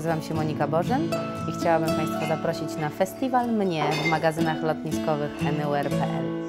nazywam się Monika Bożyn i chciałabym Państwa zaprosić na festiwal Mnie w magazynach lotniskowych anywhere.pl.